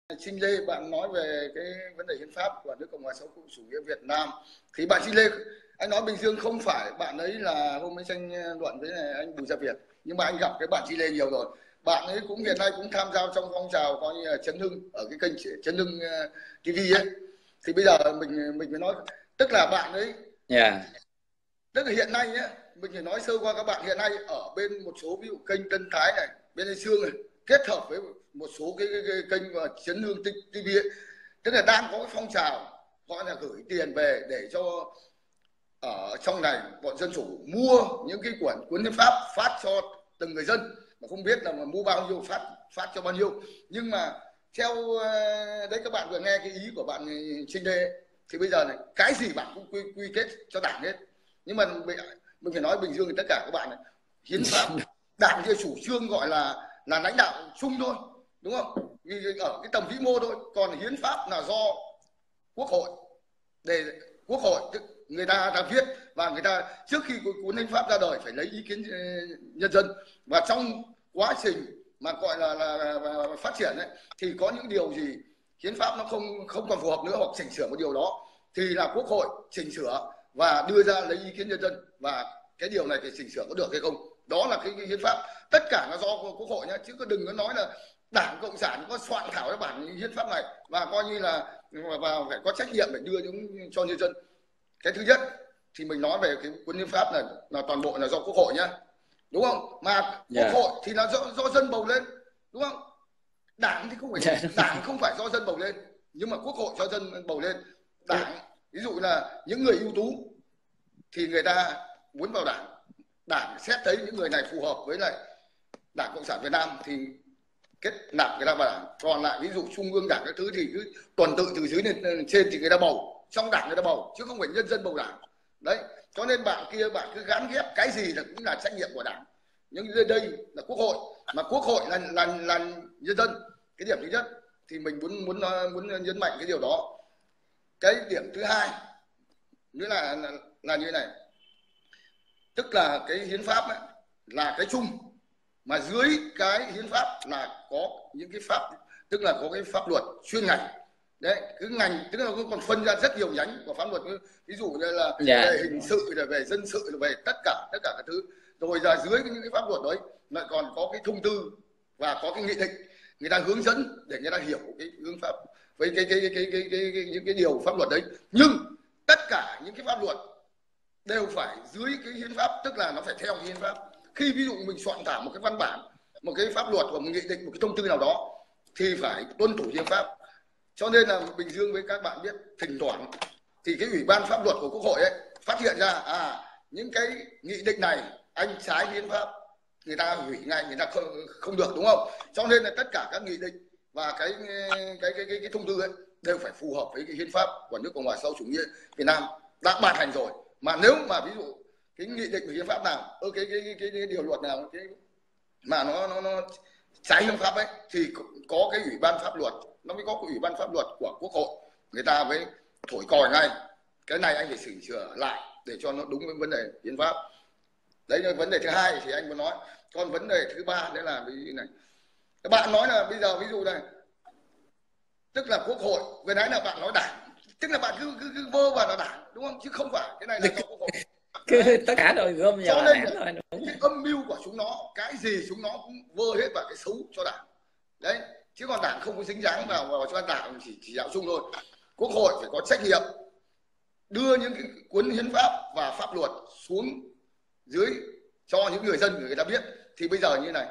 Trinh Lê, bạn nói về cái vấn đề hiến pháp của nước Cộng hòa xã hội chủ nghĩa Việt Nam thì bạn Trinh Lê, anh nói Bình Dương không phải bạn ấy là hôm ấy tranh luận với này anh Bùi Gia Việt, nhưng mà anh gặp cái bạn Trinh Lê nhiều rồi. Bạn ấy cũng hiện nay cũng tham gia trong phong trào coi như là Chấn Hưng ở cái kênh Chấn Hưng TV ấy. Thì bây giờ mình phải nói, tức là bạn ấy, tức là hiện nay nhé, mình phải nói sơ qua các bạn, hiện nay ở bên một số ví dụ kênh Tân Thái này, bên Lê Sương này, kết hợp với một số cái kênh và Chấn Hương TV ấy, tức là đang có cái phong trào gọi là gửi tiền về để cho ở trong này bọn dân chủ mua những cái cuốn hiến pháp phát cho từng người dân, mà không biết là mà mua bao nhiêu, phát cho bao nhiêu. Nhưng mà theo đấy các bạn vừa nghe cái ý của bạn Trinh Lê, thì bây giờ này cái gì bạn cũng quy kết cho đảng hết. Nhưng mà mình phải nói Bình Dương thì tất cả các bạn này, hiến pháp đảng kia chủ trương gọi là lãnh đạo chung thôi, đúng không, vì ở cái tầm vĩ mô thôi. Còn hiến pháp là do quốc hội, để quốc hội người ta viết, và người ta trước khi cuốn hiến pháp ra đời phải lấy ý kiến nhân dân. Và trong quá trình mà gọi là phát triển ấy, thì có những điều gì hiến pháp nó không còn phù hợp nữa, hoặc chỉnh sửa một điều đó, thì là quốc hội chỉnh sửa và đưa ra lấy ý kiến nhân dân, và cái điều này thì chỉnh sửa có được hay không, đó là cái hiến pháp. Tất cả là do quốc hội nhé, chứ đừng có nói là Đảng Cộng sản có soạn thảo cái bản hiến pháp này và coi như là và phải có trách nhiệm để đưa cho nhân dân. Cái thứ nhất thì mình nói về cái cuốn hiến pháp này là toàn bộ là do quốc hội nhá, đúng không? Mà quốc hội thì là do dân bầu lên, đúng không? Đảng thì không phải, đảng không phải do dân bầu lên, nhưng mà quốc hội cho dân bầu lên. Đảng ví dụ là những người ưu tú thì người ta muốn vào đảng, đảng xét thấy những người này phù hợp với lại Đảng Cộng sản Việt Nam thì kết nạp người ta vào đảng. Còn lại ví dụ trung ương đảng các thứ thì cứ tuần tự từ dưới lên trên thì người ta bầu, trong đảng người ta bầu, chứ không phải nhân dân bầu đảng. Đấy, cho nên bạn kia bạn cứ gán ghép cái gì là cũng là trách nhiệm của đảng, nhưng đây là quốc hội, mà quốc hội là nhân dân. Cái điểm thứ nhất thì mình muốn nhấn mạnh cái điều đó. Cái điểm thứ hai nữa là như thế này, tức là cái hiến pháp ấy, là cái chung, mà dưới cái hiến pháp là có những cái pháp, tức là có cái pháp luật chuyên ngành. Đấy, cứ ngành, tức là còn phân ra rất nhiều nhánh của pháp luật, ví dụ như là về hình sự, là về dân sự, là về tất cả các thứ. Rồi là dưới những cái pháp luật đấy lại còn có cái thông tư và có cái nghị định, người ta hướng dẫn để người ta hiểu cái hướng pháp với những cái điều pháp luật đấy. Nhưng tất cả những cái pháp luật đều phải dưới cái hiến pháp, tức là nó phải theo cái hiến pháp. Khi ví dụ mình soạn thảo một cái văn bản, một cái pháp luật hoặc một nghị định, một cái thông tư nào đó thì phải tuân thủ hiến pháp. Cho nên là Bình Dương với các bạn biết, thỉnh thoảng thì cái ủy ban pháp luật của quốc hội ấy phát hiện ra những cái nghị định này anh trái hiến pháp, người ta hủy ngay, người ta không được, đúng không? Cho nên là tất cả các nghị định và cái thông tư ấy đều phải phù hợp với cái hiến pháp của nước Cộng hòa xã hội chủ nghĩa Việt Nam đã ban hành rồi. Mà nếu mà ví dụ cái nghị định của hiến pháp nào, cái điều luật nào cái mà nó trái hiến pháp ấy, thì có cái ủy ban pháp luật, nó mới có cái ủy ban pháp luật của quốc hội, người ta mới thổi còi ngay, cái này anh phải chỉnh sửa lại để cho nó đúng với vấn đề hiến pháp. Đấy là vấn đề thứ hai thì anh muốn nói. Còn vấn đề thứ ba đấy là cái này, các bạn nói là bây giờ ví dụ này, tức là quốc hội, vừa nãy là bạn nói đảng, tức là bạn cứ vơ vào là đảng, đúng không? Chứ không phải cái này là do quốc hội. Tất cả rồi gom vào cho nên cái âm mưu của chúng nó, cái gì chúng nó cũng vơ hết vào cái xấu cho đảng. Đấy, chứ còn đảng không có dính dáng vào cho đảng, chỉ đạo chung thôi. Quốc hội phải có trách nhiệm đưa những cái cuốn hiến pháp và pháp luật xuống dưới cho những người dân người ta biết. Thì bây giờ như này,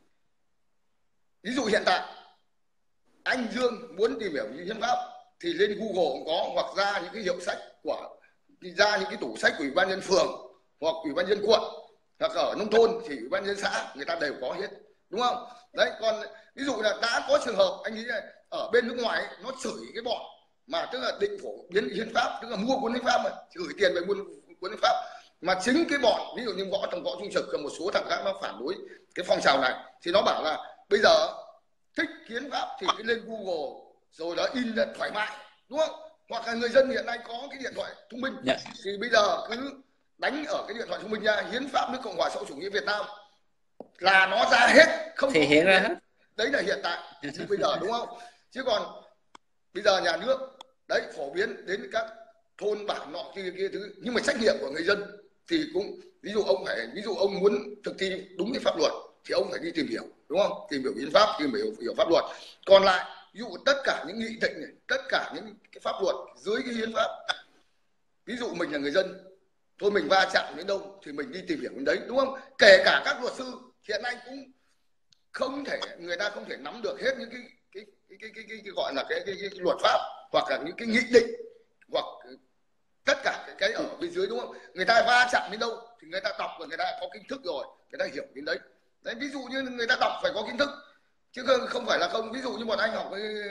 ví dụ hiện tại anh Dương muốn tìm hiểu những hiến pháp thì lên Google cũng có, hoặc ra những cái hiệu sách ra những cái tủ sách của ủy ban nhân phường hoặc ủy ban nhân quận, hoặc ở nông thôn thì ủy ban nhân xã người ta đều có hết, đúng không? Đấy, còn ví dụ là đã có trường hợp anh nghĩ là ở bên nước ngoài ấy, nó chửi cái bọn mà tức là định phổ biến hiến pháp, tức là mua cuốn hiến pháp mà gửi tiền về mua cuốn hiến pháp, mà chính cái bọn ví dụ như Võ Trung Trực và một số thằng khác nó phản đối cái phong trào này, thì nó bảo là bây giờ thích hiến pháp thì cứ lên Google rồi đó in ra thoải mái, đúng không? Hoặc là người dân hiện nay có cái điện thoại thông minh thì bây giờ cứ đánh ở cái điện thoại thông minh ra hiến pháp nước Cộng hòa xã hội chủ nghĩa Việt Nam là nó ra hết, không thì hiện ra hết. Đấy là hiện tại như bây giờ, đúng không? Chứ còn bây giờ nhà nước đấy phổ biến đến các thôn bản nọ kia thứ, nhưng mà trách nhiệm của người dân thì cũng, ví dụ ông muốn thực thi đúng cái pháp luật thì ông phải đi tìm hiểu, đúng không, tìm hiểu hiến pháp, tìm hiểu pháp luật. Còn lại ví dụ tất cả những nghị định này, tất cả những cái pháp luật dưới cái hiến pháp, ví dụ mình là người dân thôi, mình va chạm đến đâu thì mình đi tìm hiểu đến đấy, đúng không? Kể cả các luật sư hiện nay cũng không thể, người ta không thể nắm được hết những cái gọi là cái luật pháp, hoặc là những cái nghị định, hoặc tất cả cái ở bên dưới, đúng không? Người ta va chạm đến đâu thì người ta đọc và người ta có kiến thức rồi, người ta hiểu đến đấy. Đấy, ví dụ như người ta đọc phải có kiến thức, chứ không phải là không. Ví dụ như bọn anh học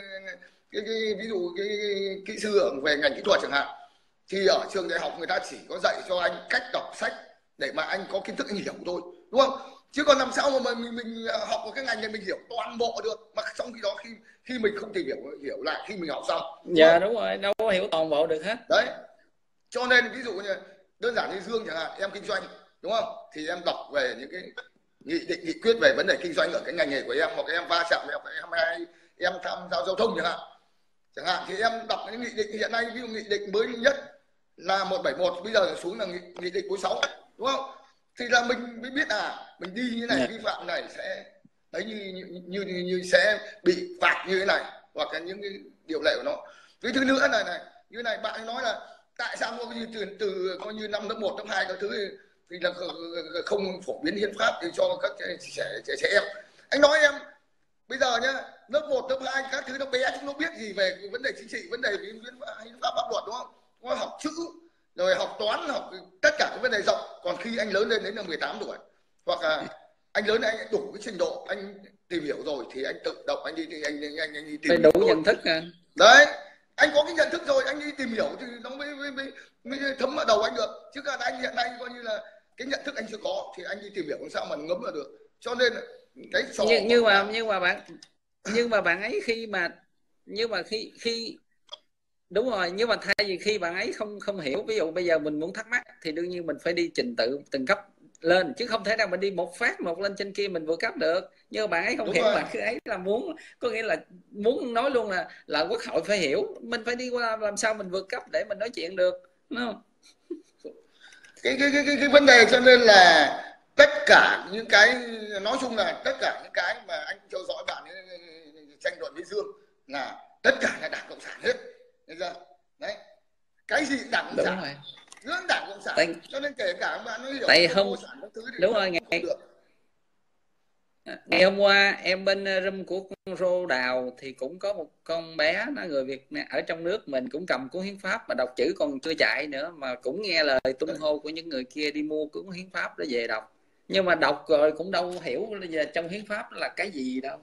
ví dụ cái kỹ sư về ngành kỹ thuật chẳng hạn, thì ở trường đại học người ta chỉ có dạy cho anh cách đọc sách để mà anh có kiến thức, anh hiểu thôi, đúng không? Chứ còn làm sao mà mình học một cái ngành này mình hiểu toàn bộ được, mà trong khi đó khi mình không tìm hiểu lại khi mình học xong. Dạ đúng rồi, đâu có hiểu toàn bộ được hết. Đấy, cho nên ví dụ như đơn giản như Dương chẳng hạn, em kinh doanh, đúng không, thì em đọc về những cái nghị định, nghị quyết về vấn đề kinh doanh ở cái ngành nghề của em, hoặc em va chạm em tham gia giao thông chẳng hạn, thì em đọc những nghị định hiện nay, ví dụ nghị định mới nhất là 171, bây giờ xuống là nghị định 46, đúng không? Thì là mình mới biết mình đi như này, vi phạm này sẽ đấy, như sẽ bị phạt như thế này, hoặc là những cái điều lệ của nó. Cái thứ nữa này như này, bạn nói là tại sao có như từ coi như năm lớp 1, lớp 2 các thứ thì là không phổ biến hiến pháp thì cho các trẻ em. Anh nói em bây giờ nhá, lớp 1, lớp 2 các thứ nó bé, chúng nó biết gì về vấn đề chính trị, vấn đề hiến pháp, pháp luật, đúng không? Nó học chữ rồi học toán, học tất cả các vấn đề rộng. Còn khi anh lớn lên đến là 18 tuổi, hoặc là anh lớn anh đủ cái trình độ, anh tìm hiểu rồi thì anh tự động anh đi anh đi tìm phải đủ nhận thức đấy, anh có cái nhận thức rồi anh đi tìm hiểu thì nó mới thấm vào đầu anh được. Chứ còn anh hiện nay coi như là cái nhận thức anh chưa có thì anh đi tìm hiểu làm sao mà ngấm vào được. Cho nên cái nhưng mà bạn ấy khi đúng rồi, nhưng mà thay vì khi bạn ấy không hiểu, ví dụ bây giờ mình muốn thắc mắc thì đương nhiên mình phải đi trình tự từng cấp lên, chứ không thể nào mình đi một phát một lên trên kia mình vừa cấp được. Nhưng mà bạn ấy không hiểu, bạn ấy là muốn, có nghĩa là muốn nói luôn là quốc hội phải hiểu, mình phải đi qua làm sao mình vượt cấp để mình nói chuyện được, đúng không? Cái vấn đề, cho nên là tất cả những cái, nói chung là tất cả những cái mà anh theo dõi bạn ấy, tranh luận với Dương là tất cả là Đảng Cộng sản hết. Đấy, cái gì Đảng Cộng sản, hướng Đảng Cộng sản. Cho nên kể cả bạn nó hiểu tại không sản các thứ thì đúng rồi, ngày hôm qua em bên room của con Rô Đào thì cũng có một con bé, nó người Việt ở trong nước mình, cũng cầm cuốn hiến pháp mà đọc chữ còn chưa chạy nữa, mà cũng nghe lời tung hô của những người kia đi mua cuốn hiến pháp đó về đọc. Nhưng mà đọc rồi cũng đâu hiểu là trong hiến pháp là cái gì đâu.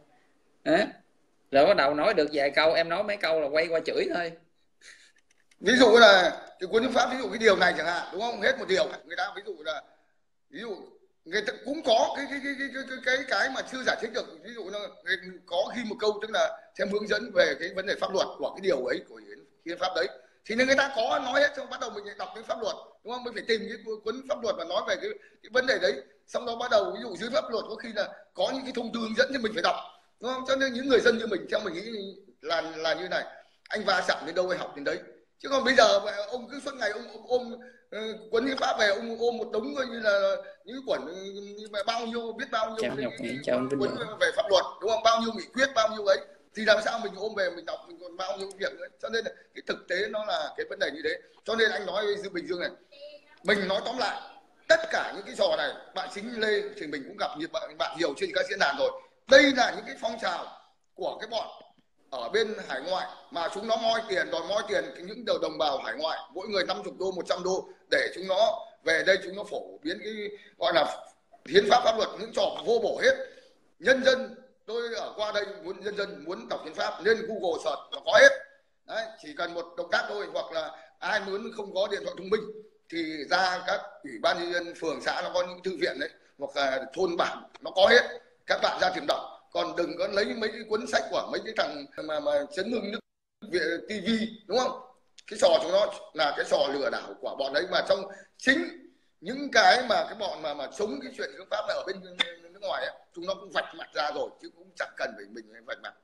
Rồi bắt đầu nói được vài câu, em nói mấy câu là quay qua chửi thôi. Ví dụ là cái cuốn hiến pháp, ví dụ cái điều này chẳng hạn, đúng không, hết một điều người ta ví dụ là người ta cũng có cái mà chưa giải thích được. Ví dụ nó có ghi một câu, tức là xem hướng dẫn về cái vấn đề pháp luật của cái điều ấy, của hiến pháp đấy, thì nên người ta có nói hết. Xong bắt đầu mình đọc cái pháp luật, đúng không, mình phải tìm cái cuốn pháp luật mà nói về cái vấn đề đấy. Xong đó bắt đầu ví dụ dưới pháp luật có khi là có những cái thông tư hướng dẫn thì mình phải đọc, đúng không? Cho nên những người dân như mình, theo mình nghĩ là như này, anh va chạm đến đâu anh học đến đấy. Chứ còn bây giờ ông cứ suốt ngày ông ôm cuốn hiến pháp về, ông ôm một đống coi như là những quyển bao nhiêu, biết bao nhiêu cuốn về pháp luật, đúng không, bao nhiêu nghị quyết, bao nhiêu ấy, thì làm sao mình ôm về mình đọc, mình còn bao nhiêu việc nữa. Cho nên là cái thực tế nó là cái vấn đề như thế. Cho nên anh nói với Bình Dương này, mình nói tóm lại tất cả những cái trò này, bạn Chính Lê thì mình cũng gặp như bạn nhiều trên các diễn đàn rồi. Đây là những cái phong trào của cái bọn ở bên hải ngoại mà chúng nó moi tiền, đòi moi tiền những đồng bào hải ngoại, mỗi người 50 đô, 100 đô để chúng nó về đây, chúng nó phổ biến cái gọi là hiến pháp, pháp luật, những trò vô bổ hết. Nhân dân, tôi ở qua đây nhân dân muốn đọc hiến pháp lên Google search nó có hết. Đấy, chỉ cần một động tác thôi. Hoặc là ai muốn không có điện thoại thông minh thì ra các ủy ban nhân dân phường xã nó có những thư viện đấy, hoặc là thôn bản nó có hết, các bạn ra tìm đọc. Còn đừng có lấy mấy cái cuốn sách của mấy cái thằng mà chấn hưng nước TV, đúng không? Cái trò chúng nó là cái trò lừa đảo của bọn đấy, mà trong chính những cái mà cái bọn mà chống cái chuyện hiến pháp này ở bên nước ngoài ấy, chúng nó cũng vạch mặt ra rồi, chứ cũng chẳng cần phải mình vạch mặt.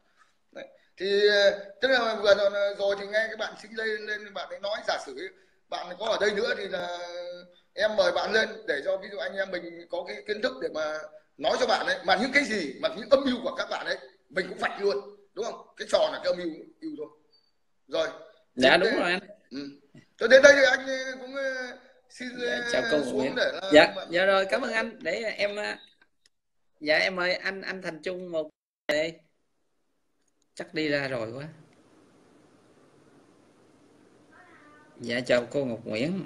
Đấy. Thì tức là vừa rồi thì nghe cái bạn sinh lên bạn ấy nói, giả sử bạn có ở đây nữa thì là em mời bạn lên để cho ví dụ anh em mình có cái kiến thức để mà nói cho bạn ấy, mà những cái gì mà những âm mưu của các bạn ấy mình cũng vạch luôn, đúng không? Cái trò là cái âm mưu thôi. Rồi Dạ đúng rồi anh. cho đến đây thì anh cũng xin Dạ, chào cô xuống Nguyễn. để là Dạ, dạ rồi, cảm ơn anh. Để em dạ em mời anh Thành Trung một đề. Chắc đi ra rồi quá. Dạ chào cô Ngọc Nguyễn.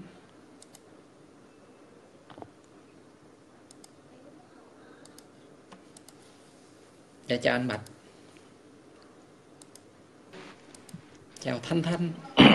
Dạ chào anh Bạch. Chào Thanh Thanh.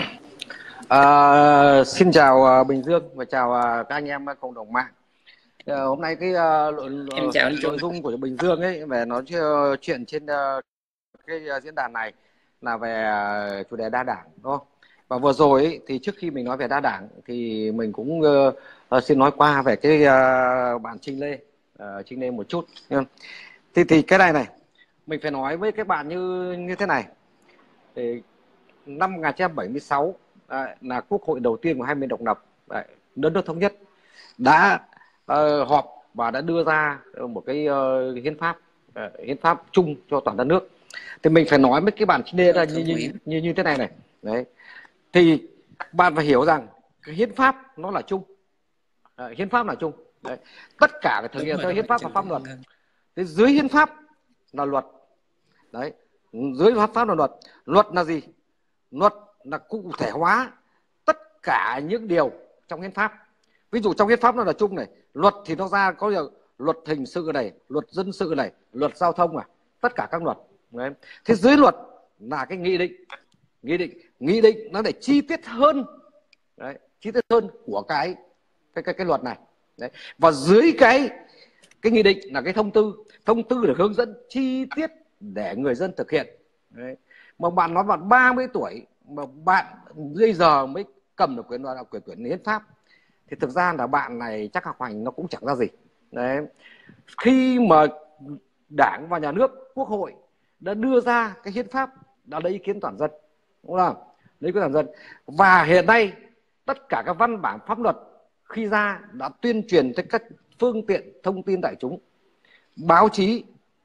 Xin chào Bình Dương và chào các anh em cộng đồng mạng. Hôm nay cái Em chào anh Trung. nội dung của Bình Dương ấy về nói chuyện trên cái diễn đàn này là về chủ đề đa đảng, đúng không? Và vừa rồi ấy, thì trước khi mình nói về đa đảng thì mình cũng xin nói qua về cái bạn Trinh Lê một chút. Thì cái này mình phải nói với các bạn như thế này. Thì năm 1976 là quốc hội đầu tiên của hai miền độc lập, đất nước thống nhất, đã họp và đã đưa ra một cái hiến pháp chung cho toàn đất nước. Thì mình phải nói với cái bản Chile là như thế này. Đấy. Thì bạn phải hiểu rằng cái hiến pháp nó là chung. Hiến pháp là chung. Đấy. Tất cả phải thực hiện theo hiến pháp và pháp luật. Thế dưới hiến pháp là luật. Đấy. Dưới pháp là luật. Luật là gì? Luật là cụ thể hóa tất cả những điều trong hiến pháp. Ví dụ trong hiến pháp nó là chung này, luật thì nó ra có luật hình sự này, luật dân sự này, luật giao thông tất cả các luật. Đấy. Thế dưới luật là cái nghị định nó để chi tiết hơn. Đấy, chi tiết hơn của cái luật này. Đấy. Và dưới cái nghị định là cái thông tư để hướng dẫn chi tiết để người dân thực hiện. Đấy. Mà bạn nói bạn 30 tuổi mà bạn bây giờ mới cầm được quyển hiến pháp thì thực ra là bạn này chắc học hành nó cũng chẳng ra gì. Đấy. Khi mà Đảng và Nhà nước, Quốc hội đã đưa ra cái hiến pháp đã lấy ý kiến toàn dân, đúng không? Lấy ý kiến toàn dân. Và hiện nay tất cả các văn bản pháp luật khi ra đã tuyên truyền tới các phương tiện thông tin đại chúng, báo chí,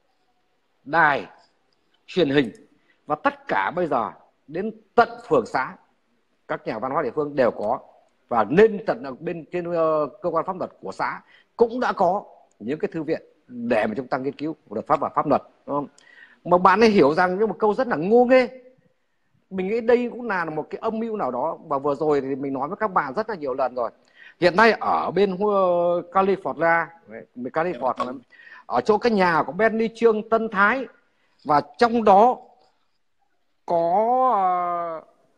đài, truyền hình, và tất cả bây giờ đến tận phường xã, các nhà văn hóa địa phương đều có, và lên tận bên trên cơ quan pháp luật của xã cũng đã có những cái thư viện để mà chúng ta nghiên cứu luật pháp và pháp luật, đúng không? Mà bạn ấy hiểu rằng những một câu rất là ngô nghê, mình nghĩ đây cũng là một cái âm mưu nào đó. Và vừa rồi thì mình nói với các bạn rất là nhiều lần rồi. Hiện nay ở bên California, ở chỗ cái nhà của Benny Trương Tân Thái, và trong đó có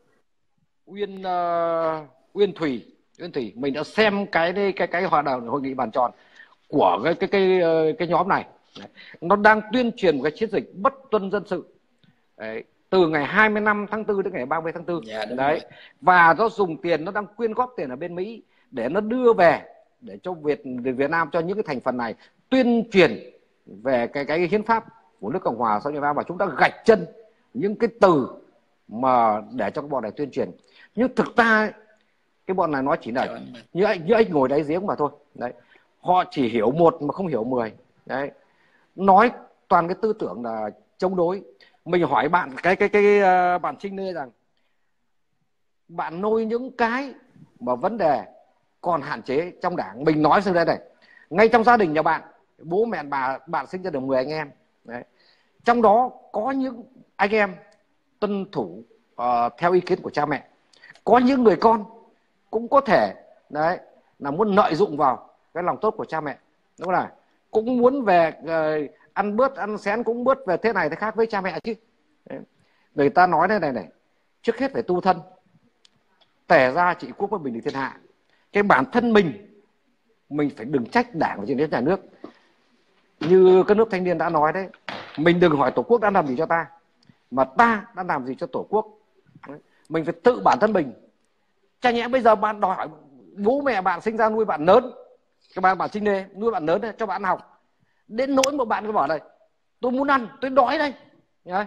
Uyên Thủy, mình đã xem cái hội nghị bàn tròn của cái nhóm này. Nó đang tuyên truyền một cái chiến dịch bất tuân dân sự. Đấy, từ ngày 25 tháng 4 đến ngày 30 tháng 4. Dạ, đấy. Và nó dùng tiền, nó đang quyên góp tiền ở bên Mỹ để nó đưa về để cho Việt Nam, cho những cái thành phần này tuyên truyền về cái hiến pháp của nước Cộng hòa xã hội Việt Nam, và chúng ta gạch chân những cái từ mà để cho các bọn này tuyên truyền. Nhưng thực ra cái bọn này nó chỉ là như anh ngồi đáy giếng mà thôi. Đấy. Họ chỉ hiểu một mà không hiểu 10. Đấy. Nói toàn cái tư tưởng là chống đối. Mình hỏi bạn bạn Trinh Lê rằng bạn nôi những cái mà vấn đề còn hạn chế trong Đảng. Mình nói sang đây này, ngay trong gia đình nhà bạn, bố mẹ bạn sinh ra được 10 anh em. Đấy. Trong đó có những anh em tuân thủ theo ý kiến của cha mẹ. Có những người con cũng có thể đấy là muốn lợi dụng vào cái lòng tốt của cha mẹ, đúng không? Cũng muốn về ăn xén cũng bớt về thế này thế khác với cha mẹ chứ. Đấy. Người ta nói đây này, trước hết phải tu thân, tề gia trị quốc với bình định thiên hạ. Cái bản thân mình phải đừng trách Đảng và nhà nước. Như các nước thanh niên đã nói đấy, mình đừng hỏi Tổ quốc đã làm gì cho ta, mà ta đã làm gì cho Tổ quốc. Đấy. Mình phải tự bản thân mình. Chả nhẽ bây giờ bạn đòi hỏi bố mẹ bạn sinh ra nuôi bạn lớn, các bạn Trinh Lê nuôi bạn lớn cho bạn học, đến nỗi mà bạn cứ bảo này, tôi muốn ăn, tôi đói đây,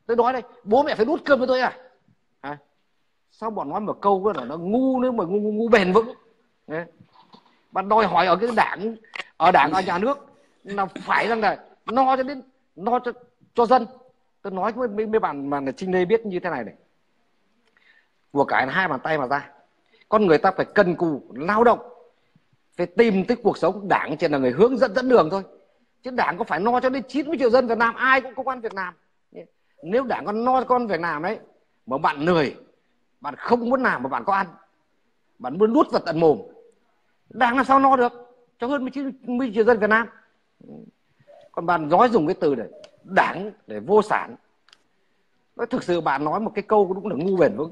Tôi nói đây, bố mẹ phải đút cơm với tôi à? Sao bọn nói một câu là nó ngu nữa mà ngu bền vững. Đấy. Bạn đòi hỏi ở cái đảng, ở nhà nước là phải rằng là no cho dân. Tôi nói với mấy bạn mà Trinh Lê biết như thế này này, của cải là 2 bàn tay mà ra. Con người ta phải cần cù lao động, phải tìm tới cuộc sống. Đảng chỉ là người hướng dẫn đường thôi, chứ đảng có phải no cho đến 90 triệu dân Việt Nam ai cũng có công ăn việc làm. Nếu đảng còn no cho con việc làm ấy mà bạn lười, bạn không muốn làm mà bạn có ăn, bạn muốn nuốt vào tận mồm, đảng làm sao no được cho hơn 90 triệu dân Việt Nam. Còn bạn nói dùng cái từ này đảng để vô sản, nói thực sự bạn nói một cái câu cũng là ngu bền vững.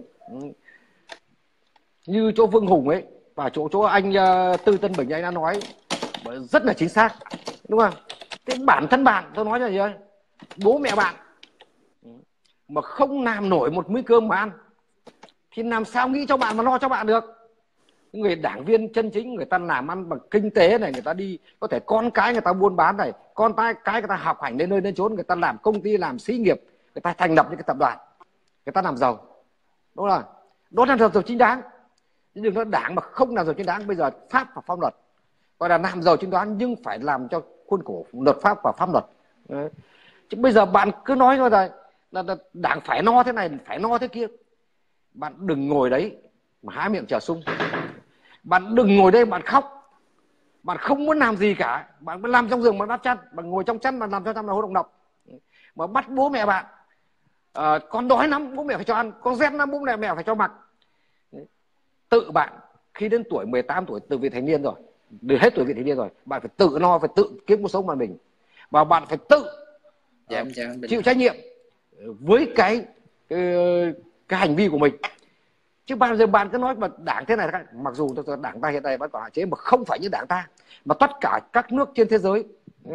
Như chỗ Vương Hùng ấy và chỗ anh Tư Tân Bình anh đã nói rất là chính xác, đúng không? Thế bản thân bạn, tôi nói là gì ơi, bố mẹ bạn mà không làm nổi một miếng cơm mà ăn thì làm sao nghĩ cho bạn mà lo cho bạn được. Người đảng viên chân chính người ta làm ăn bằng kinh tế này, người ta đi có thể con cái người ta buôn bán này, con cái người ta học hành đến nơi đến chốn, người ta làm công ty, làm xí nghiệp, người ta thành lập những cái tập đoàn, người ta làm giàu, đúng không? Đó là làm giàu chính đáng. Nhưng đừng nói đảng mà không làm giàu chính đáng. Bây giờ pháp và pháp luật gọi là làm giàu chính đáng, nhưng phải làm cho khuôn khổ luật pháp và pháp luật. Đấy. Chứ bây giờ bạn cứ nói thôi là đảng phải no thế này, phải no thế kia. Bạn đừng ngồi đấy mà há miệng chả sung. Bạn đừng ngồi đây bạn khóc, bạn không muốn làm gì cả, bạn cứ làm trong giường mà đắp chăn, bạn ngồi trong chăn mà làm trong chăn là hô động độc, mà bắt bố mẹ bạn con đói lắm bố mẹ phải cho ăn, con rét lắm bố mẹ phải cho mặc. Tự bạn khi đến tuổi 18 tuổi từ vị thành niên rồi, đến hết tuổi vị thành niên rồi, bạn phải tự no, phải tự kiếm cuộc sống mà mình, và bạn phải tự chịu trách nhiệm với cái hành vi của mình. Chứ bao giờ bạn cứ nói mà đảng thế này, mặc dù đảng ta hiện nay vẫn còn hạn chế, mà không phải như đảng ta, mà tất cả các nước trên thế giới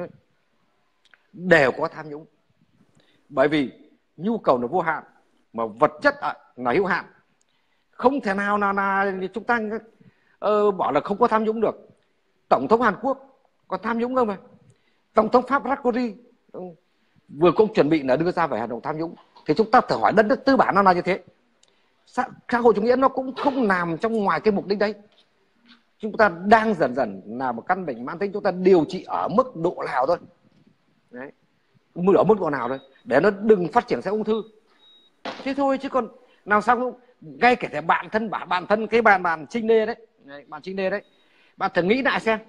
đều có tham nhũng. Bởi vì nhu cầu là vô hạn mà vật chất là hữu hạn. Không thể nào là chúng ta bảo là không có tham nhũng được. Tổng thống Hàn Quốc có tham nhũng không mà. Tổng thống Pháp Sarkozy vừa cũng chuẩn bị là đưa ra về hành động tham nhũng. Thì chúng ta thử hỏi đất nước tư bản nó là như thế. Xã hội chủ nghĩa nó cũng không nằm trong ngoài cái mục đích đấy. Chúng ta đang dần dần là một căn bệnh mãn tính, chúng ta điều trị ở mức độ nào thôi. Đấy. Ở mức độ nào thôi để nó đừng phát triển sang ung thư. Thế thôi, chứ còn nào sao ngay kể cả bạn thân cái bạn Trinh Lê đấy, bạn Trinh Lê đấy, bạn thử nghĩ lại xem,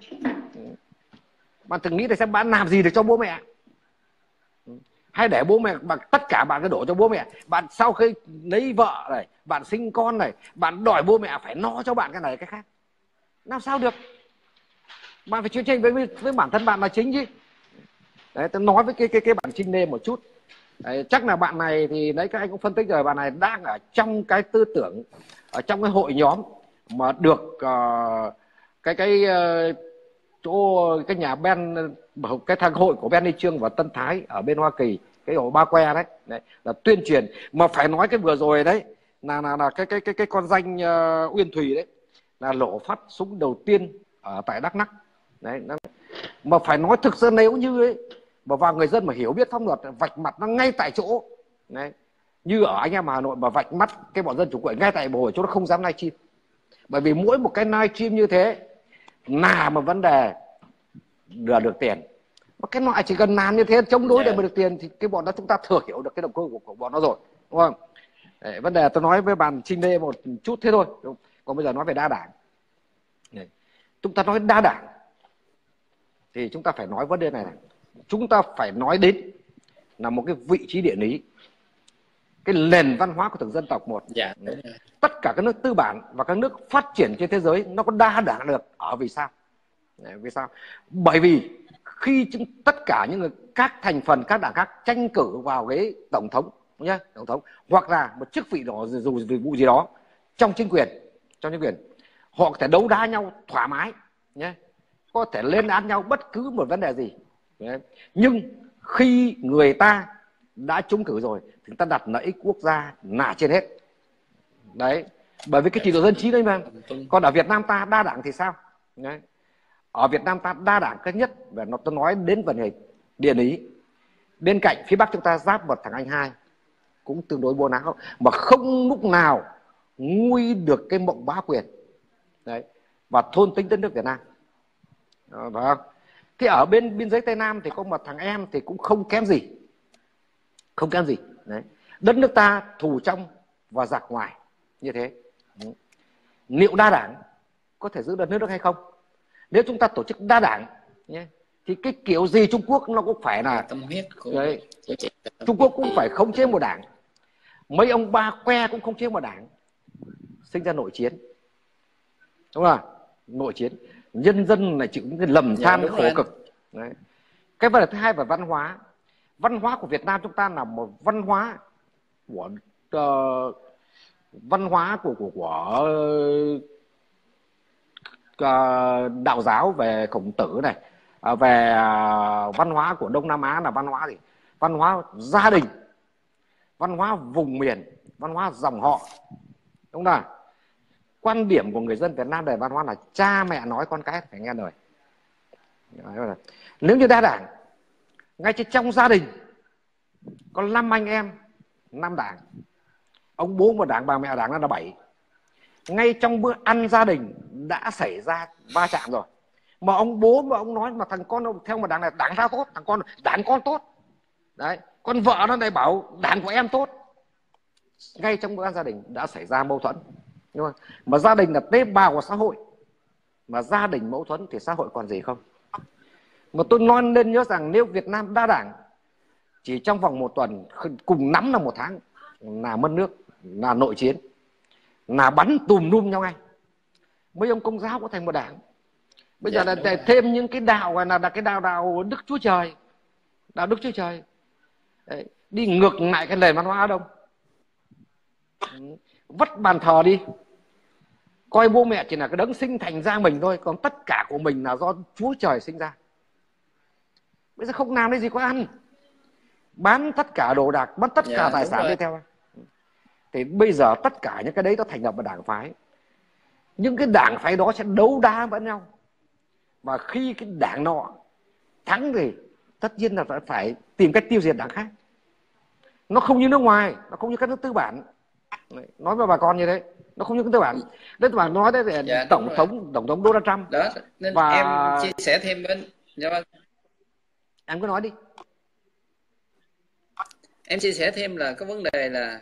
bạn làm gì được cho bố mẹ, hay để bố mẹ tất cả bạn cứ đổ cho bố mẹ. Bạn sau khi lấy vợ này, bạn sinh con này, bạn đòi bố mẹ phải no cho bạn cái này cái khác, làm sao được? Bạn phải chiến tranh với bản thân bạn là chính chứ. Đấy, tôi nói với cái bạn Trinh Lê một chút. Đấy, chắc là bạn này thì đấy các anh cũng phân tích rồi, bạn này đang ở trong cái tư tưởng, ở trong cái hội nhóm mà được cái nhà Ben, cái thằng hội của Ben Lê Trương và Tân Thái ở bên Hoa Kỳ, cái hội Ba Que đấy, là tuyên truyền. Mà phải nói cái vừa rồi đấy là cái con danh Uyên Thùy đấy là nổ phát súng đầu tiên ở tại Đắk Lắk đấy. Mà phải nói thực sự nếu như ấy mà vào người dân mà hiểu biết pháp luật, vạch mặt nó ngay tại chỗ đấy, như ở anh em Hà Nội mà vạch mắt cái bọn dân chủ quậy ngay tại bồ chỗ nó không dám livestream. Bởi vì mỗi một cái livestream như thế là một vấn đề được tiền. Mà cái loại chỉ cần làm như thế chống đối để mà được tiền thì cái bọn đó chúng ta thừa hiểu được cái động cơ của bọn nó rồi, đúng không? Đấy, vấn đề tôi nói với bạn Trinh Lê một chút thế thôi. Còn bây giờ nói về đa đảng. Đấy. Chúng ta nói đa đảng thì chúng ta phải nói vấn đề này. Chúng ta phải nói đến là một cái vị trí địa lý, cái nền văn hóa của từng dân tộc một. Tất cả các nước tư bản và các nước phát triển trên thế giới nó có đa đảng được ở vì sao? Vì sao? Bởi vì khi tất cả những người, các thành phần các đảng khác tranh cử vào cái tổng thống nhá, tổng thống hoặc là một chức vị đó dù vụ gì đó trong chính quyền, họ có thể đấu đá nhau thoải mái nhé, có thể lên án nhau bất cứ một vấn đề gì. Đấy. Nhưng khi người ta đã trúng cử rồi thì người ta đặt lợi ích quốc gia là trên hết. Đấy, bởi vì cái chế độ dân trí đấy mà. Còn ở Việt Nam ta đa đảng thì sao? Đấy. Ở Việt Nam ta đa đảng cái nhất, và tôi nói đến vấn đề địa lý. Bên cạnh phía Bắc chúng ta giáp một thằng Anh 2, cũng tương đối bô não, mà không lúc nào nguy được cái mộng bá quyền đấy và thôn tính đất nước Việt Nam. Phải không? Thì ở bên biên giới Tây Nam thì có một thằng em thì cũng không kém gì, không kém gì đấy. Đất nước ta thù trong và giặc ngoài như thế. Liệu đa đảng có thể giữ được nước hay không? Nếu chúng ta tổ chức đa đảng nhé, thì cái kiểu gì Trung Quốc nó cũng phải là tâm huyết của đấy, Trung Quốc cũng phải khống chế một đảng, mấy ông ba que cũng khống chế một đảng, sinh ra nội chiến, đúng không? Nội chiến, nhân dân lại chịu những cái lầm than khổ cực đấy. Cái vấn đề thứ hai là văn hóa. Văn hóa của Việt Nam chúng ta là một văn hóa của đạo giáo về Khổng Tử này, về văn hóa của Đông Nam Á là văn hóa gì? Văn hóa gia đình, văn hóa vùng miền, văn hóa dòng họ, đúng không? Quan điểm của người dân Việt Nam về văn hóa là cha mẹ nói con cái phải nghe lời. Nếu như đa đảng, ngay trong gia đình có 5 anh em 5 đảng, ông bố một đảng, bà mẹ đảng là 7. Ngay trong bữa ăn gia đình đã xảy ra va chạm rồi, mà ông bố mà ông nói mà thằng con theo một đảng này đảng tao tốt, thằng con đảng con tốt đấy, con vợ nó lại bảo đảng của em tốt. Ngay trong bữa ăn gia đình đã xảy ra mâu thuẫn, đúng không? Mà gia đình là tế bào của xã hội, mà gia đình mâu thuẫn thì xã hội còn gì không? Mà tôi nói nên nhớ rằng nếu Việt Nam đa đảng, chỉ trong vòng 1 tuần, cùng lắm là 1 tháng là mất nước, là nội chiến, là bắn tùm lum nhau ngay. Mấy ông Công giáo có thành một đảng. Bây giờ là thêm những cái đạo gọi là cái đạo Đức Chúa Trời, đạo Đức Chúa Trời đấy, đi ngược lại cái nền văn hóa Á Đông. Vất bàn thờ đi, coi bố mẹ chỉ là cái đấng sinh thành ra mình thôi, còn tất cả của mình là do Chúa Trời sinh ra. Bây giờ không làm cái gì có ăn, bán tất cả đồ đạc, bán tất cả tài sản đi theo. Thì bây giờ tất cả những cái đấy nó thành lập một đảng phái. Những cái đảng phái đó sẽ đấu đá với nhau, và khi cái đảng nọ thắng thì tất nhiên là phải tìm cách tiêu diệt đảng khác. Nó không như nước ngoài, nó không như các nước tư bản. Nói với bà con như thế, nó không như các tư bản. Đấy, tư bản nói đấy là tổng thống Donald Trump đó, nên và em chia sẻ thêm bên. em cứ nói đi. Em chia sẻ thêm là cái vấn đề là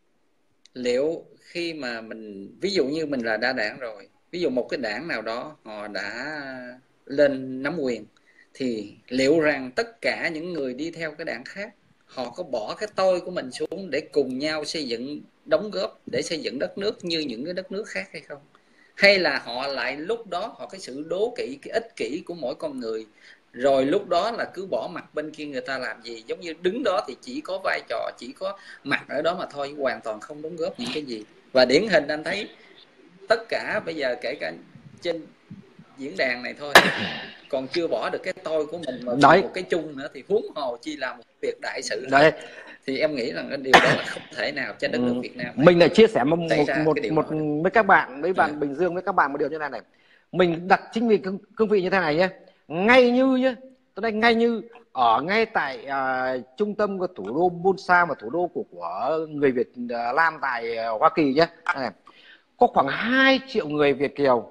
liệu khi mà mình, ví dụ như mình là đa đảng rồi, ví dụ một cái đảng nào đó họ đã lên nắm quyền, thì liệu rằng tất cả những người đi theo cái đảng khác họ có bỏ cái tôi của mình xuống để cùng nhau xây dựng, đóng góp để xây dựng đất nước như những cái đất nước khác hay không? Hay là họ lại lúc đó họ cái sự đố kỵ, cái ích kỷ của mỗi con người, rồi lúc đó là cứ bỏ mặt bên kia người ta làm gì, giống như đứng đó thì chỉ có vai trò, chỉ có mặt ở đó mà thôi, hoàn toàn không đóng góp những cái gì. Và điển hình anh thấy tất cả bây giờ kể cả trên diễn đàn này thôi còn chưa bỏ được cái tôi của mình mà đấy, một cái chung nữa thì huống hồ chi là một việc đại sự đấy. Thì em nghĩ rằng cái điều đó là không thể nào cho đất nước Việt Nam mình lại chia sẻ với các bạn, với bạn Bình Dương, với các bạn một điều như này này. Mình đặt chính vì cương vị như thế này nhé, ngay như tôi đây, ngay như ở ngay tại trung tâm của thủ đô Busan và thủ đô của người Việt Nam tại Hoa Kỳ nhé, có khoảng 2 triệu người Việt kiều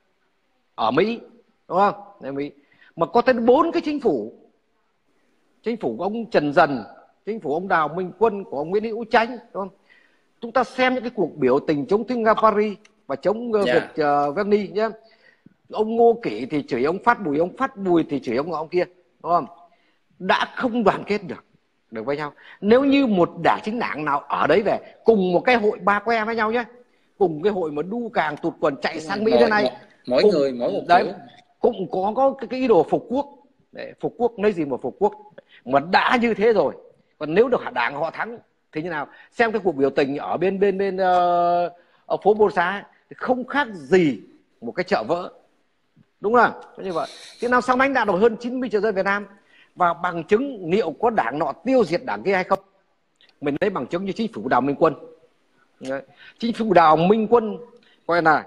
ở Mỹ, đúng không? Ở Mỹ mà có tới 4 cái chính phủ của ông Trần Dần, chính phủ ông Đào Minh Quân, của ông Nguyễn Hữu Chánh, đúng không? Chúng ta xem những cái cuộc biểu tình chống Singapore và chống Việt Veni nhé. Ông Ngô Kỷ thì chửi ông Phát Bùi thì chửi ông kia, đúng không? Đã không đoàn kết được với nhau. Nếu như một đảng chính đảng nào ở đấy về cùng một cái hội ba que với nhau nhé, cùng cái hội mà đu càng tụt quần chạy sang Mỹ thế này, mỗi người mỗi một đấy, cũng có cái ý đồ phục quốc. Để phục quốc lấy gì mà phục quốc, mà đã như thế rồi. Còn nếu được đảng họ thắng thì như nào? Xem cái cuộc biểu tình ở bên ở phố Bô Xá thì không khác gì một cái chợ vỡ, đúng không? Như vậy thì nào sau đánh đạt được hơn 90 triệu dân Việt Nam. Và bằng chứng liệu có đảng nọ tiêu diệt đảng kia hay không, mình lấy bằng chứng như chính phủ Đào Minh Quân. Đấy. Chính phủ Đào Minh Quân coi là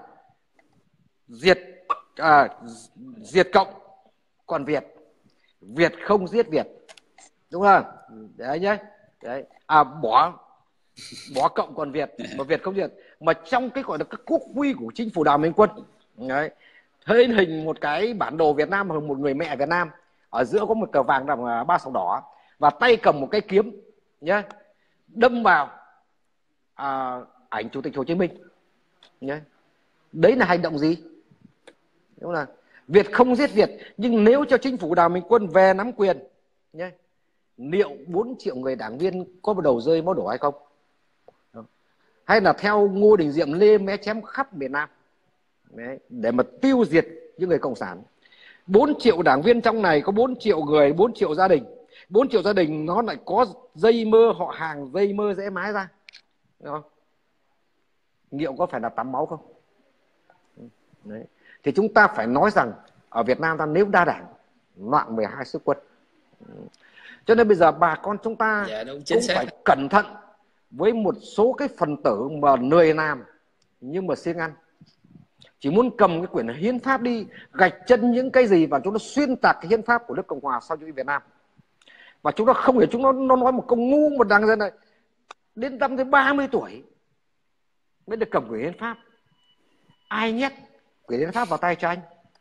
diệt cộng, còn Việt không giết Việt, đúng không? Đấy nhé. Đấy. Bỏ bỏ cộng còn Việt, mà Việt không Việt, mà trong cái gọi là cái quốc huy của chính phủ Đào Minh Quân đấy, thấy hình một cái bản đồ Việt Nam, một người mẹ Việt Nam, ở giữa có một cờ vàng đằng 3 sọc đỏ, và tay cầm một cái kiếm nhé, đâm vào ảnh Chủ tịch Hồ Chí Minh nhé. Đấy là hành động gì? Đúng là Việt không giết Việt, nhưng nếu cho chính phủ Đào Minh Quân về nắm quyền nhé, liệu 4 triệu người đảng viên có đầu rơi máu đổ hay không? Hay là theo Ngô Đình Diệm lê mé chém khắp miền Nam đấy, để mà tiêu diệt những người cộng sản? 4 triệu đảng viên trong này có 4 triệu người, 4 triệu gia đình. 4 triệu gia đình nó lại có dây mơ họ hàng, dây mơ rễ mái ra. Đúng không? Liệu có phải là tắm máu không? Đấy. Thì chúng ta phải nói rằng ở Việt Nam ta nếu đa đảng, loạn 12 sức quân. Cho nên bây giờ bà con chúng ta cũng phải cẩn thận với một số cái phần tử mà lười làm nhưng mà siêng ăn. Chỉ muốn cầm cái quyển hiến pháp đi, gạch chân những cái gì và chúng nó xuyên tạc cái hiến pháp của nước Cộng hòa sau chủ nghĩa Việt Nam. Và chúng nó không hiểu, chúng nó nói một câu ngu một đằng dân này, đến năm tới 30 tuổi mới được cầm quyển hiến pháp. Ai nhét quyển hiến pháp vào tay cho anh?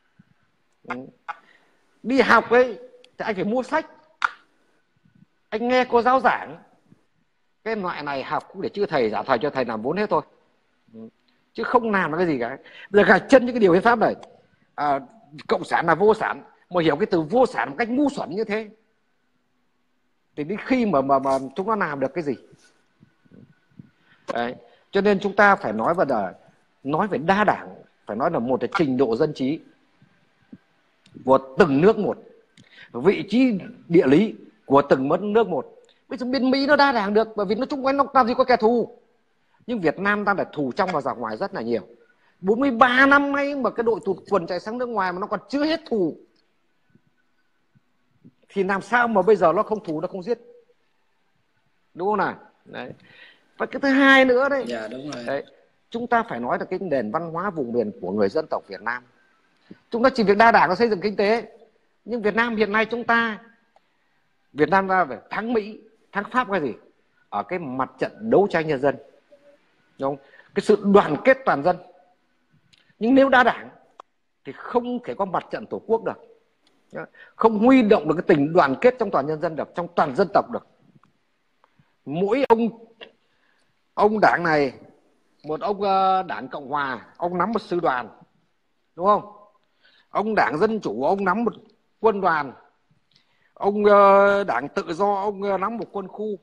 Đi học ấy thì anh phải mua sách, anh nghe cô giáo giảng, cái loại này học cũng để chưa thầy, giả thầy cho thầy làm vốn hết thôi, chứ không làm được cái gì cả. Bây giờ gạch chân những cái điều hiến pháp này, cộng sản là vô sản, mà hiểu cái từ vô sản một cách ngu xuẩn như thế thì đến khi mà chúng nó làm được cái gì? Đấy. Cho nên chúng ta phải nói về đa đảng, phải nói là một là trình độ dân trí của từng nước một, vị trí địa lý của từng nước một. Bây giờ bên Mỹ nó đa đảng được bởi vì nó chung quanh nó làm gì có kẻ thù, nhưng Việt Nam ta là thù trong và ra ngoài rất là nhiều. 43 năm nay mà cái đội tụt quần chạy sang nước ngoài mà nó còn chưa hết thù, thì làm sao mà bây giờ nó không thù, nó không giết? Đúng không nào? Đấy. Và cái thứ hai nữa đấy, đúng rồi. Đấy, chúng ta phải nói là cái nền văn hóa vùng miền của người dân tộc Việt Nam. Chúng ta chỉ việc đa đảng nó xây dựng kinh tế, nhưng Việt Nam hiện nay Việt Nam ta phải thắng Mỹ, thắng Pháp cái gì? Ở cái mặt trận đấu tranh nhân dân, đúng không? Cái sự đoàn kết toàn dân. Nhưng nếu đa đảng thì không thể có mặt trận tổ quốc được, không huy động được cái tình đoàn kết trong toàn nhân dân được, trong toàn dân tộc được. Mỗi ông đảng này, một ông đảng Cộng Hòa, ông nắm một sư đoàn, đúng không? Ông đảng Dân Chủ, ông nắm một quân đoàn. Ông đảng Tự Do, ông nắm một quân khu.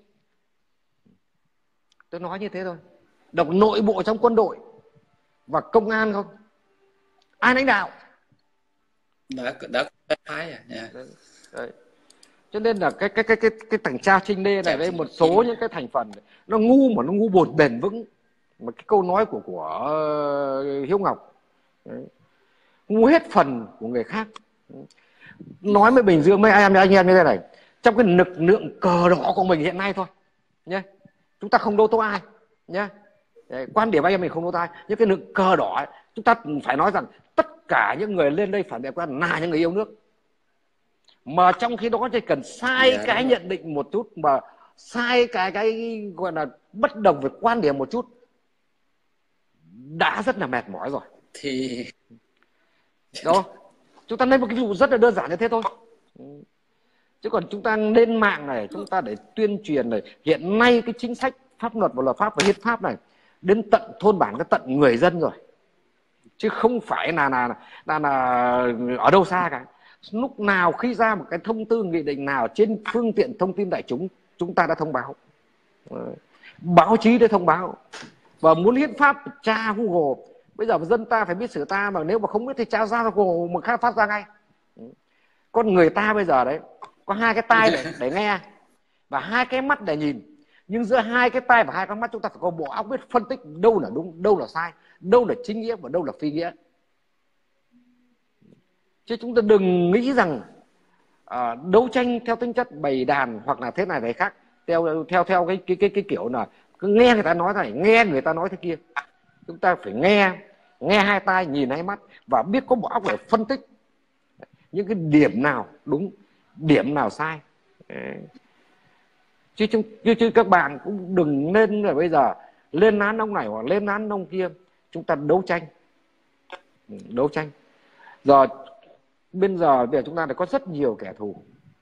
Tôi nói như thế thôi. Độc nội bộ trong quân đội và công an không? Ai lãnh đạo? Đã phái Đấy. Cho nên là cái thằng cha Trinh Lê này đây, một số những cái thành phần nó ngu mà nó ngu bột bền vững. Mà cái câu nói của Hiếu Ngọc đấy, ngu hết phần của người khác. Nói với Bình Dương mấy anh em như thế này, trong cái lực lượng cờ đỏ của mình hiện nay thôi nhé, chúng ta không đô tô ai nhé, quan điểm anh em mình không đô tô ai, những cái lực cờ đỏ ấy, chúng ta phải nói rằng tất cả những người lên đây phản biện quan là những người yêu nước. Mà trong khi đó chỉ cần sai cái nhận định một chút, mà sai cái gọi là bất đồng về quan điểm một chút đã rất là mệt mỏi rồi. Thì đó, chúng ta lấy một cái ví dụ rất là đơn giản như thế thôi. Chứ còn chúng ta lên mạng này, chúng ta để tuyên truyền này, hiện nay cái chính sách pháp luật và luật pháp và hiến pháp này đến tận thôn bản, đến tận người dân rồi, chứ không phải là ở đâu xa cả. Lúc nào khi ra một cái thông tư nghị định nào trên phương tiện thông tin đại chúng, chúng ta đã thông báo, báo chí đã thông báo. Và muốn hiến pháp tra Google, bây giờ dân ta phải biết sử ta, mà nếu mà không biết thì tra ra Google một khác phát ra ngay. Con người ta bây giờ đấy có hai cái tai để nghe và hai cái mắt để nhìn, nhưng giữa hai cái tai và hai con mắt chúng ta phải có bộ óc biết phân tích đâu là đúng, đâu là sai, đâu là chính nghĩa và đâu là phi nghĩa. Chứ chúng ta đừng nghĩ rằng đấu tranh theo tính chất bầy đàn hoặc là thế này thế khác, theo cái kiểu là cứ nghe người ta nói thế này, nghe người ta nói thế kia. Chúng ta phải nghe hai tai, nhìn hai mắt và biết có bộ óc để phân tích những cái điểm nào đúng, điểm nào sai. chứ các bạn cũng đừng nên là bây giờ lên án ông này hoặc lên án ông kia. Chúng ta đấu tranh. Giờ bây giờ chúng ta đã có rất nhiều kẻ thù,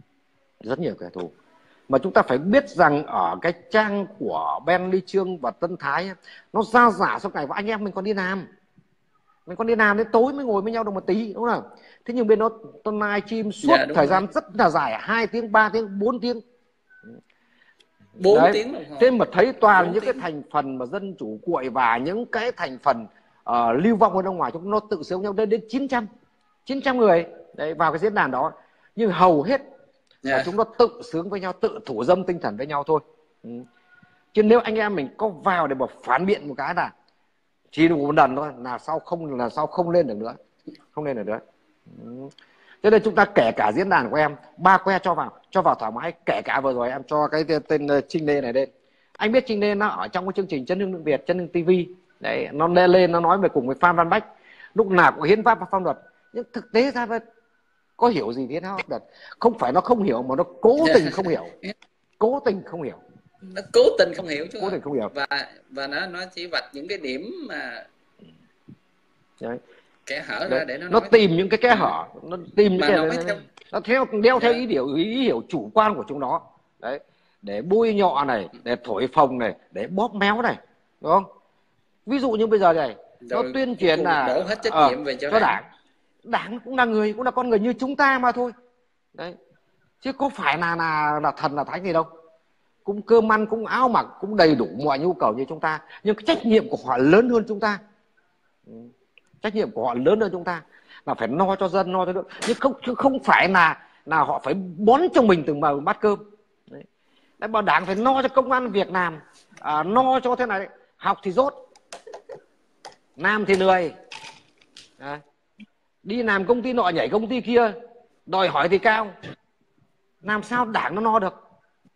mà chúng ta phải biết rằng ở cái trang của Ben Ly Trương và Tân Thái nó ra giả sau ngày và anh em mình còn đi làm, đến tối mới ngồi với nhau được một tí, đúng không? Thế nhưng bên nó tôi live stream suốt thời gian rất là dài, 2 tiếng 3 tiếng 4 tiếng 4 tiếng đồng hồ. Thế mà thấy toàn những cái thành phần mà dân chủ cuội và những cái thành phần lưu vong ở bên ngoài, chúng nó tự sướng nhau đến 900 người đấy vào cái diễn đàn đó, nhưng hầu hết là chúng nó tự sướng với nhau, tự thủ dâm tinh thần với nhau thôi. Chứ nếu anh em mình có vào để mà phản biện một cái là chỉ đủ một lần thôi, là sau không lên được nữa, Cho nên chúng ta kể cả diễn đàn của em 3 que cho vào thoải mái, kể cả vừa rồi em cho cái tên Trinh Lê này lên. Anh biết Trinh Lê nó ở trong cái chương trình Chân Hưng Nước Việt, Chân Hưng TV đấy, nó lên nó nói về cùng với Phan Văn Bách, lúc nào cũng hiến pháp và pháp luật, nhưng thực tế ra có hiểu gì hiến pháp pháp luật? Không phải nó không hiểu mà nó cố tình không hiểu. Nó cố tình không hiểu chứ. Và nó chỉ vạch những cái điểm mà đấy, kẽ hở ra để nó tìm những cái kẽ hở, nó tìm những cái nó đeo theo ý hiểu chủ quan của chúng nó đấy, để bôi nhọ này, để thổi phồng này, để bóp méo này, đúng không? Ví dụ như bây giờ này, nó tuyên truyền là đổ hết trách nhiệm về cho đảng cũng là người, cũng là con người như chúng ta mà thôi đấy, chứ có phải là thần là thánh gì đâu, cũng cơm ăn, cũng áo mặc, cũng đầy đủ mọi nhu cầu như chúng ta, nhưng cái trách nhiệm của họ lớn hơn chúng ta. Là phải no cho dân, no cho nước, nhưng không phải là họ phải bón cho mình từng bát cơm đấy. Bảo đảng phải no cho công ăn việc làm, no cho thế này, học thì dốt, làm thì lười đấy. Đi làm công ty nọ nhảy công ty kia, đòi hỏi thì cao, làm sao đảng nó no được?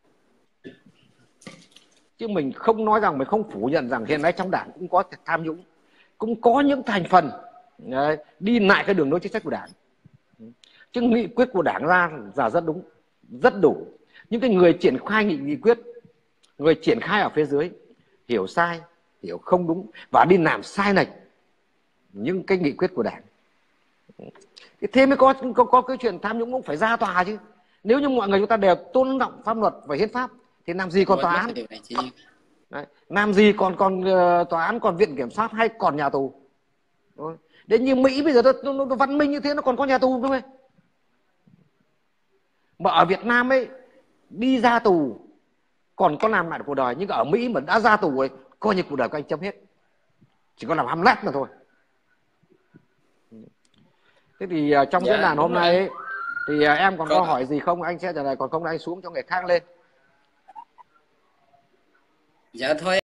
Chứ mình không nói rằng, mình không phủ nhận rằng hiện nay trong đảng cũng có tham nhũng, cũng có những thành phần đấy, đi lại cái đường lối chính sách của đảng, chứ nghị quyết của đảng ra rất đúng, rất đủ. Những cái người triển khai nghị quyết, người triển khai ở phía dưới hiểu sai, hiểu không đúng và đi làm sai lệch những cái nghị quyết của đảng. Thế mới có cái chuyện tham nhũng cũng phải ra tòa chứ. Nếu như mọi người chúng ta đều tôn trọng pháp luật và hiến pháp thì làm gì còn tòa án? Đấy, làm gì còn tòa án, còn viện kiểm sát hay còn nhà tù? Đến như Mỹ bây giờ nó văn minh như thế, nó còn có nhà tù đúng không? Mà ở Việt Nam ấy, đi ra tù còn có làm lại được cuộc đời, nhưng ở Mỹ mà đã ra tù ấy, coi như cuộc đời của anh chấm hết, chỉ có làm Hamlet mà thôi. Thế thì trong diễn đàn hôm nay ấy, thì em còn có hỏi gì không? Anh sẽ trả lời, còn không anh xuống cho người khác lên. Dạ thôi